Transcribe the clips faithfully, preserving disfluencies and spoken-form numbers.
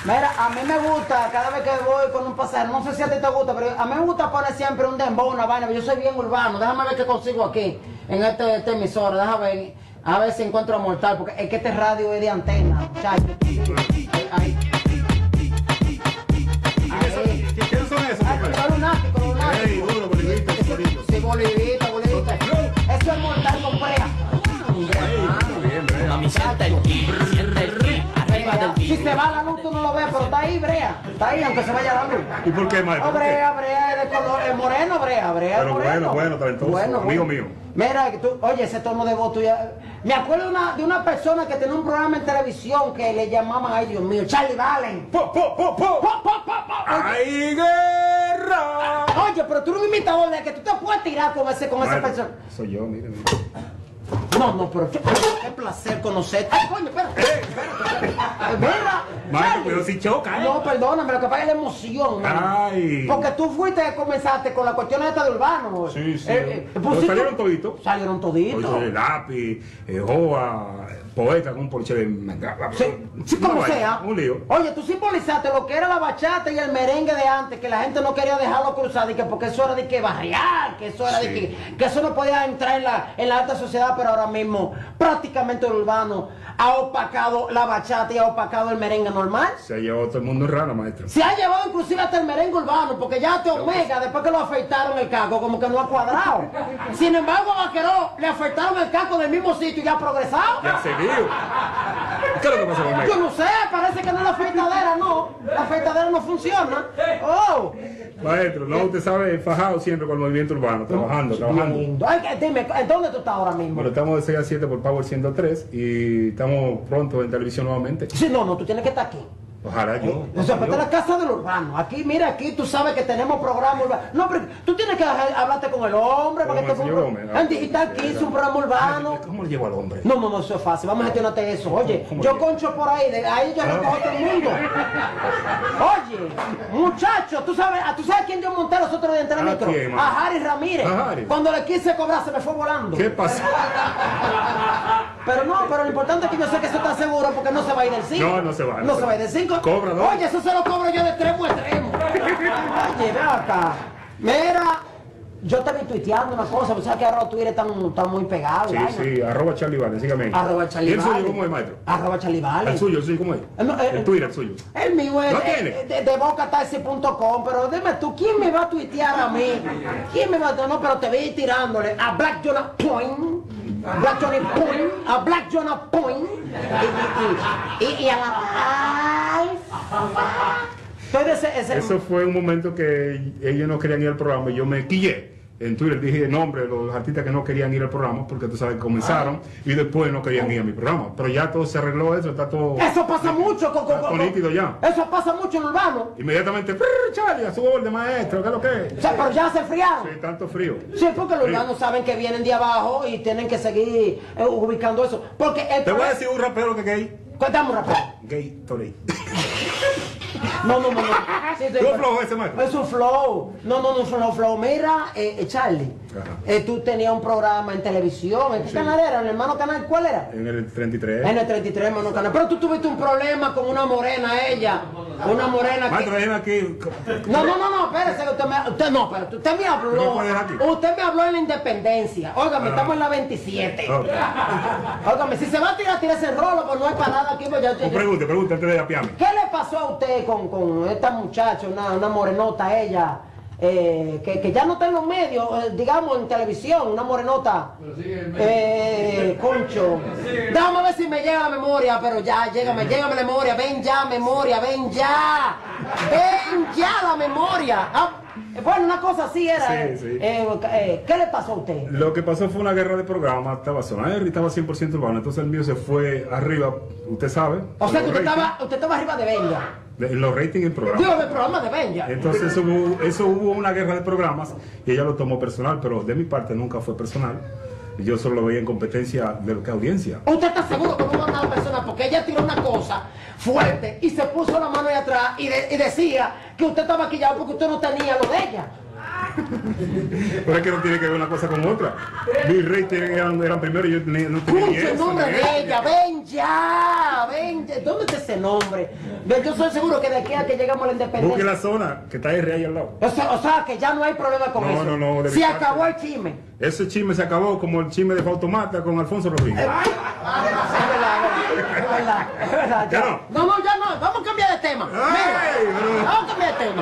Mira, a mí me gusta, cada vez que voy con un pasajero, no sé si a ti te gusta, pero a mí me gusta poner siempre un dembow, una vaina, yo soy bien urbano, déjame ver qué consigo aquí, en este, este emisor, déjame ver, a ver si encuentro a Mortal, porque es que este radio es de antena, muchachos. Ahí, ahí. ¿Quiénes son esos? Los lunáticos, los lunáticos. Ey, duro, bolivita, bolivita. Sí, bolivita, bolivita. Eso es Mortal con Brea. Mami, siente el ki, siente el ki, arriba del ki. Si se va la luz tú no lo ves, pero está ahí Brea. Está ahí aunque se vaya la luz. ¿Y por qué, maestro? Oh, Brea, Brea es de color, es moreno, Brea, Brea Pero es moreno. bueno, bueno, talentoso, Bueno, amigo bueno. mío. Mira, tú, oye, ese tono de voz tuyo. Me acuerdo de una, de una persona que tenía un programa en televisión que le llamaban, ay Dios mío, Charlie Valen. ¡Po, po, po, po! Po, po, po, po. ¡Ay, guerra! Oye, pero tú eres un imitador de que tú te puedes tirar con, ese, con esa Maestro, persona. soy yo, mire, mire. No, no, pero qué, qué placer conocerte. Ay, coño, espérate. espérate, espérate. Mira, Maestro, Charlie. pero si choca, ¿eh? No, perdóname, lo que pasa es la emoción, man. Ay. Porque tú fuiste que comenzaste con la cuestión esta de urbano. Sí, sí. Eh, eh, Pero pusiste- salieron toditos. Salieron toditos. Oye, lápiz, eh, Joa, poeta con un porche de... Sí, sí, como Una sea. vaina, un lío. Oye, tú simbolizaste lo que era la bachata y el merengue de antes, que la gente no quería dejarlo cruzar, y que porque eso era de que barrial, que eso era de Sí. que, que eso no podía entrar en la, en la alta sociedad, pero ahora mismo prácticamente el urbano ha opacado la bachata y ha opacado el merengue normal. Se llevó todo el mundo en rana, maestro. Se ha llevado inclusive hasta el merengue urbano, porque ya te Omega, después que lo afeitaron el caco, como que no ha cuadrado. Sin embargo, a Vaqueró le afeitaron el caco del mismo sitio y ya ha progresado. Ya seguido. ¿Qué es lo que pasa con Yo Maestro? no sé, parece que no es la afeitadera, no. La afeitadera no funciona. Oh. Maestro, no, usted sabe, fajado siempre con el movimiento urbano, trabajando, trabajando. Lindo. Ay, que- dime, ¿en dónde tú estás ahora mismo? Bueno, estamos de seis a siete por Power ciento tres y estamos pronto en televisión nuevamente. Sí, no, no, tú tienes que estar aquí. Ojalá yo. O sea, esta es la casa del urbano. Aquí, mira, aquí tú sabes que tenemos programa urbano. No, pero tú tienes que hablarte con el hombre para Con que el te señor Gómez, En Digital Kids, un programa urbano. ¿Cómo le llevo al hombre? No, no, no, eso es fácil. Vamos a gestionarte eso. Oye, ¿Cómo yo llega? concho por ahí, de ahí yo recojo a todo el mundo. Oye, muchacho, ¿tú sabes, ¿tú sabes quién yo monté los otros días en Telemicro? ¿A quién, man? A Harry Ramírez. ¿A Harry? Cuando le quise cobrar se me fue volando. ¿Qué pasa? Pero no, pero lo importante es que yo sé que eso está seguro porque no se va a ir del cinco. No, no se va, no No se se va a ir del cinco. Cobra, ¿no? Oye, eso se lo cobro yo de extremo a extremo. Oye, ve acá. Mira, yo te vi tuiteando una cosa, pues sabes que ahora Twitter está, está muy pegado. Sí, vaina. sí, arroba Charlie Valen, sígame ahí. Arroba Charlie ¿Y el suyo Valen. cómo es, maestro? Arroba Charlie Valen. El suyo, el suyo, ¿cómo es? Eh, no, eh, El Twitter, el suyo. El mío es ¿No de, tiene? de, de bocatarsi punto com, pero dime tú, ¿quién me va a tuitear a mí? ¿Quién me va a... No, pero te vi tirándole a Black Jonah Point, a Black Johnny Point, a Black Jonah Point, y, y, y, y a la... Entonces, ese, ese... Eso fue un momento que ellos no querían ir al programa y yo me quillé. En Twitter dije el nombre de los artistas que no querían ir al programa porque tú sabes que comenzaron y después no querían ir a mi programa. Pero ya todo se arregló, eso está todo. Eso pasa mucho con, con, Está con- nítido ya. Eso pasa mucho en urbano. Inmediatamente, "Prr, Charlie, a su orden, maestro, ¿qué es lo que es?" O sea, pero ya se enfriaron. Sí, tanto frío. Sí, porque los Frío. urbanos saben que vienen de abajo y tienen que seguir eh, ubicando eso. Porque el Te voy a problema- decir un rapero que es gay. Cuéntame un rapero. Gay, Torey. No, no, no, no. Sí, sí, ¿Tú pero- flow ese, maestro? Es un flow. No, no, no, es un flow, flow. Mira, eh, eh, Charlie, Ajá. eh, tú tenías un programa en televisión. ¿En qué Sí. canal era? ¿En el hermano canal? ¿Cuál era? En el treinta y tres. En el treinta y tres, hermano canal. Pero tú tuviste un problema con una morena, ella. Una morena Maestro, que... déjeme aquí. No, no, no, no, espérese, usted me, usted no, pero usted me ¿No habló, me puede dejar aquí? usted me habló en la independencia, óigame, Ah. estamos en la veintisiete, Ok. óigame, si se va a tirar, tírese el rolo, pues no hay parada aquí, pues ya, Pues pregunte, pregunte antes de apiarme. ¿Qué le pasó a usted con, con esta muchacha, una, una morenota, ella, eh, que, que ya no está en los medios, eh, digamos en televisión, una morenota, eh, concho, déjame ver si me llega la memoria, pero ya, llégame, llégame la memoria, ven ya, memoria, ven ya, ven ya la memoria. Ah, bueno, una cosa así era. Sí, eh, sí. eh, eh, ¿Qué le pasó a usted? Lo que pasó fue una guerra de programas, estaba Sonar y estaba cien por ciento urbano, entonces el mío se fue arriba, usted sabe. O sea, en que los usted ratings, estaba, usted estaba arriba de Benja. de- en los ratings del programa. Digo, del programa de Benja. Entonces hubo, eso hubo una guerra de programas y ella lo tomó personal, pero de mi parte nunca fue personal. Yo solo lo veía en competencia de lo que audiencia. ¿Usted está seguro que no va a una persona? Porque ella tiró una cosa fuerte y se puso la mano ahí atrás y, de- y decía que usted estaba maquillado porque usted no tenía lo de ella. Pero es que no tiene que ver una cosa con otra. Bill Rey eran, eran primero y yo tenía, no tenía Escucha ni el eso, nombre ni de eso. ella, ven ya, ven ya. ¿Dónde está ese nombre? Yo, yo soy seguro que de aquí a que llegamos a la Busque independencia. la zona, que está R ahí al lado. O sea, o sea, que ya no hay problema con No, eso. no, no, de Se mi parte. acabó el chisme. Ese chisme se acabó como el chisme de Fautomata con Alfonso Rodríguez. Es verdad, es verdad, es verdad. ¿Ya ya. no? No, no, ya no. Vamos a cambiar de tema. Ay, Mira, pero- vamos a cambiar de tema.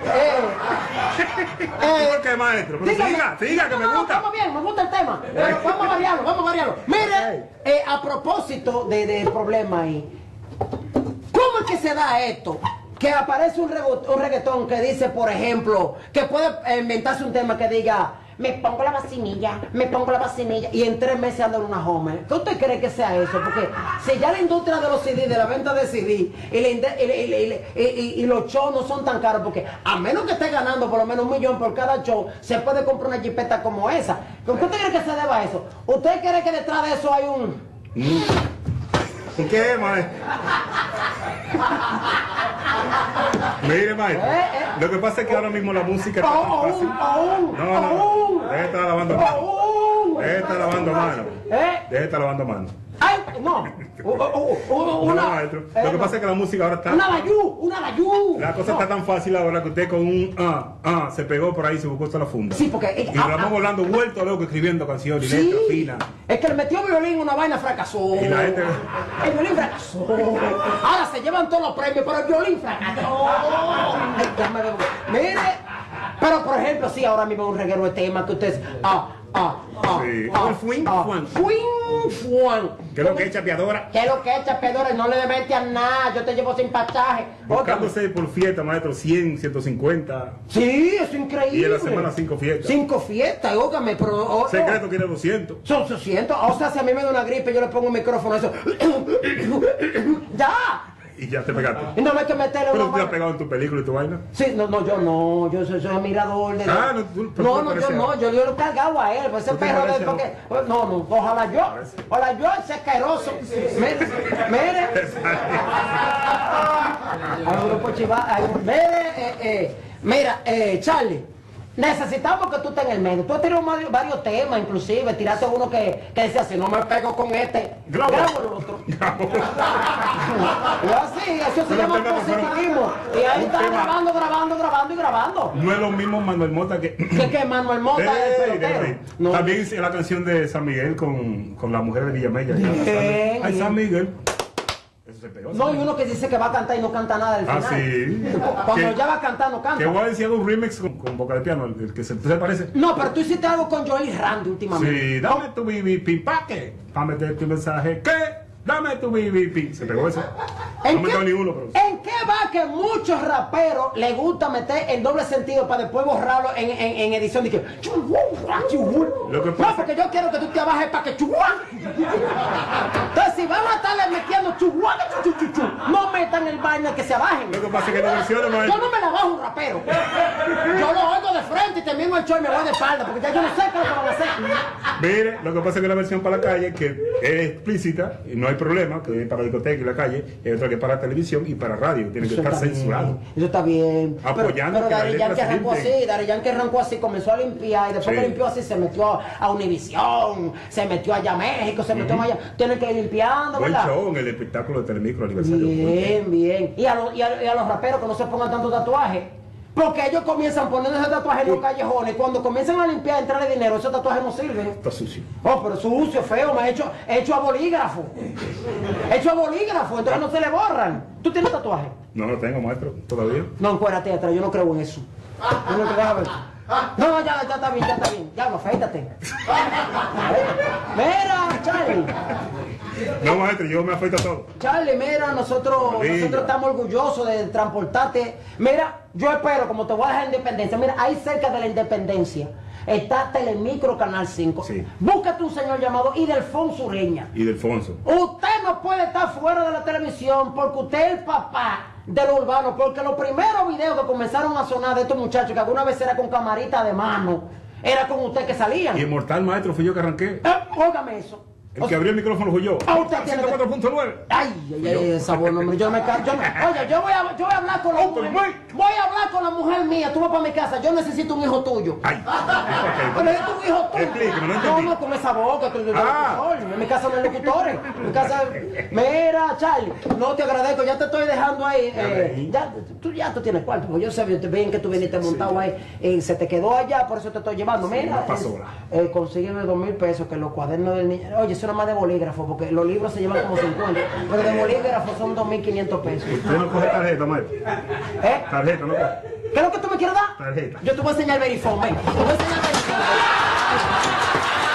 Eh, eh, ¿Por qué, maestro? Pero dígame. siga, siga, que No, me no, gusta. Estamos bien, me gusta el tema. Pero vamos a variarlo, vamos a variarlo. Mire, eh, a propósito de, del problema ahí, ¿cómo es que se da esto? Que aparece un, rego- un reggaetón que dice, por ejemplo, que puede eh, inventarse un tema que diga, me pongo la vacinilla, me pongo la vacinilla, y en tres meses anda en una Homer. ¿Qué usted cree que sea eso? Porque si ya la industria de los C D, de la venta de C D, y, la inde- y, y- y- y- y- y los shows no son tan caros, porque a menos que esté ganando por lo menos un millón por cada show, se puede comprar una jipeta como esa. ¿Con qué usted cree que se deba eso? ¿Usted cree que detrás de eso hay un... ¿Por qué, maestro? Mire, maestro. Eh, eh. Lo que pasa es que ahora mismo la música está tan Oh, fácil. oh, oh, No, no, oh, no. Deje de estar lavando mano. oh, Deje de estar lavando mano. ¿Eh? Deje de estar lavando mano. Ay, no. U- u- u- u- Una, No, maestro. eh, Lo que no. pasa es que la música ahora está... Una layú, una layú. La cosa No. está tan fácil ahora que usted con un ah, ah, se pegó por ahí, se buscó toda la funda. Sí, porque... eh, Y ah, Ramón ah, Orlando vuelto loco escribiendo canciones y sí. letras finas. Es que le metió violín, una vaina fracasó. Y la gente- El violín fracasó. Ahora se llevan todos los premios, pero el violín fracasó. Ay, ya me veo. Mire, pero por ejemplo, sí, ahora mismo un reguero de temas que ustedes... Ah, ah, ah, Sí. ah, O el fuin, ah, fuan. fuin, fuan. ¿Qué es lo que es chapeadora? ¿Qué es lo que es chapeadora? No le metas nada, yo te llevo sin pasaje. Buscándose por fiesta, maestro, cien, ciento cincuenta. Sí, es increíble. Y en la semana cinco fiestas. Cinco fiestas, óigame, pero... oh, Secreto quiere doscientos. Son ochocientos. O sea, si a mí me da una gripe, yo le pongo un micrófono a eso. ¡Ya! Y ya te pegaste. Y no me hay que meterle Pero una tú te has mano. pegado en tu película y tu vaina. Sí, no, no, yo no, yo soy, soy admirador de... Ah, no, tú- pero no, tú no, yo pareces- no, yo, yo lo he cargado a él, pues ese ¿Tú te perro de... pareces, Porque, pues, no, no, ojalá yo, ojalá yo, ese asqueroso. Mire, mire. Hay un grupo chiva, hay un- mire, eh, eh, mira, eh, Charlie, necesitamos que tú estés en el medio. Tú has tirado varios, varios temas, inclusive, tiraste uno que, que decía, si no me pego con este, Grabo. grabo el otro. Y así, eso se Pero llama el tema que fueron- positivismo. Y ahí un está tema- grabando, grabando, grabando y grabando. No es lo mismo Manuel Mota que... ¿Qué que Manuel Mota es el Ey, pelotero? ey. No. También hice la canción de San Miguel con, con la mujer de Villamella. Bien, Ay, bien. San Miguel. Eso se pegó. No, y uno que dice que va a cantar y no canta nada al Ah, final. sí. Cuando Que- ya va a cantar, no canta. Que voy a decir un remix con, con boca de piano, el que se, ¿se parece? No, pero tú hiciste algo con Joel y Randy últimamente. Sí, dame tu B B P, ¿pa' qué? Pa' meter tu mensaje, ¿qué? Dame tu B B P. Se pegó eso. No ¿En me qué, quedó ni uno, pero... ¿En qué va que muchos raperos les gusta meter el doble sentido para después borrarlo en, en, en edición? De que, Lo que no, pasa- porque yo quiero que tú te abajes para que chuguá. Entonces, si van a estarle metiendo chuguá, chu, chu, chu, chu, no metan el baño que se abajen. Lo que pasa es que la versión no es... Yo no me la bajo un rapero. Yo lo oigo de frente y termino el show y me voy de espalda, porque ya yo no sé qué es lo que van a hacer. Mire, lo que pasa es que la versión para la calle, que es explícita, y no hay problema, que es para la discoteca y la calle, y otra que es para televisión y para radio, tiene que Eso estar está bien, censurado. Eso está bien. Apoyando Pero, que pero las Daddy letras Yankee se arrancó limpien. así, Daddy Yankee arrancó así, comenzó a limpiar y después Sí. que limpió así se metió a, a Univisión, se metió allá a México, se metió allá. Tienen que ir limpiando, Buen ¿verdad? show en el espectáculo de Telemicro aniversario. Bien, bien. Y a, los, y, a, y a los raperos que no se pongan tantos tatuajes. Porque ellos comienzan poniendo ese tatuaje en los callejones. Cuando comienzan a limpiar, entrarle dinero, esos tatuajes no sirven. Está sucio. Oh, pero sucio, feo, me he hecho, hecho a bolígrafo. Hecho a bolígrafo, entonces no se le borran. ¿Tú tienes tatuaje? No lo tengo, maestro, todavía. No, encuérdate atrás, yo no creo en eso. Yo no creo, déjame ver. No, no, ya, ya está bien, ya está bien. Ya, no, afeítate. Mira, Charlie. No, maestro, yo me afeito todo. Charlie, mira, nosotros, Diga. nosotros estamos orgullosos de transportarte. Mira, yo espero, como te voy a dejar Independencia, mira, ahí cerca de la Independencia está Telemicro Canal cinco. Sí. Búscate un señor llamado Idelfonso Ureña. Y Delfonso. Usted no puede estar fuera de la televisión porque usted es el papá de lo urbano, porque los primeros videos que comenzaron a sonar de estos muchachos, que alguna vez era con camarita de mano, era con usted que salían. Y Inmortal, maestro, fui yo que arranqué. Eh, óigame eso. El que abrió el micrófono fui yo. Ah, usted tiene ciento cuatro punto nueve. Ay, ay, ay, esa buena, hombre, yo me ca- yo me- Oye, yo voy a, yo voy a hablar con la mujer. Voy a hablar con la mujer mía. Tú vas para mi casa. Yo necesito un hijo tuyo. Ay, Yo necesito un hijo tuyo. Explíqueme, no No, entendí. no, con esa boca. Tú, tú, Ah. locutor. En mi casa no hay locutores. En mi casa. Mira, Charlie, no te agradezco. Ya te estoy dejando ahí. Eh, ya, tú ya tú tienes cuarto. Porque yo sé bien que tú viniste montado ahí. Y se te quedó allá, por eso te estoy llevando. Mira, una pasola. eh, consígueme dos mil pesos que los cuadernos del niño. Oye, eso no es más de bolígrafo, porque los libros se llevan como cincuenta. Pero de bolígrafo son dos mil quinientos pesos. Usted no coge tarjeta, maestro. ¿Eh? Tarjeta, no coge. ¿Qué es lo que tú me quieres dar? Tarjeta. Yo te voy a enseñar el verifone, ven. Te voy a enseñar el verifone.